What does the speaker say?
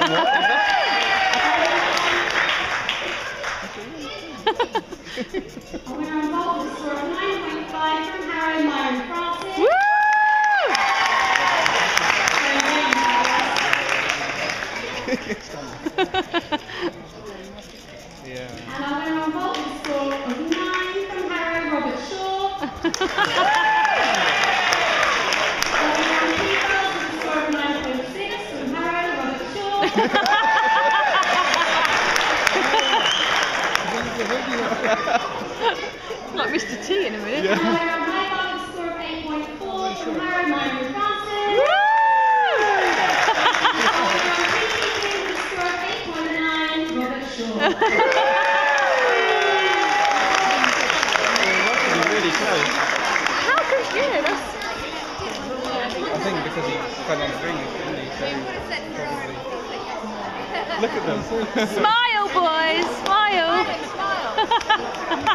winner on vault with a score of 9.5 from Harrow Myron Francis. Woo! And our winner on vault with a score of 9 from Harrow Robert Shaw. Our winner on T-Bells with a score of 9.6 from Harrow Robert Shaw. Like Mr. T in a minute. And our winner on high bar with a score of 8.4 from Harrow Myron Francis. Woo! Our winner on PCT with a score of 8.9 Robert Shaw. Really close. How good, yeah, that's... I think because he fell on the ring, didn't he? So probably. Look at them. Smile, boys, smile.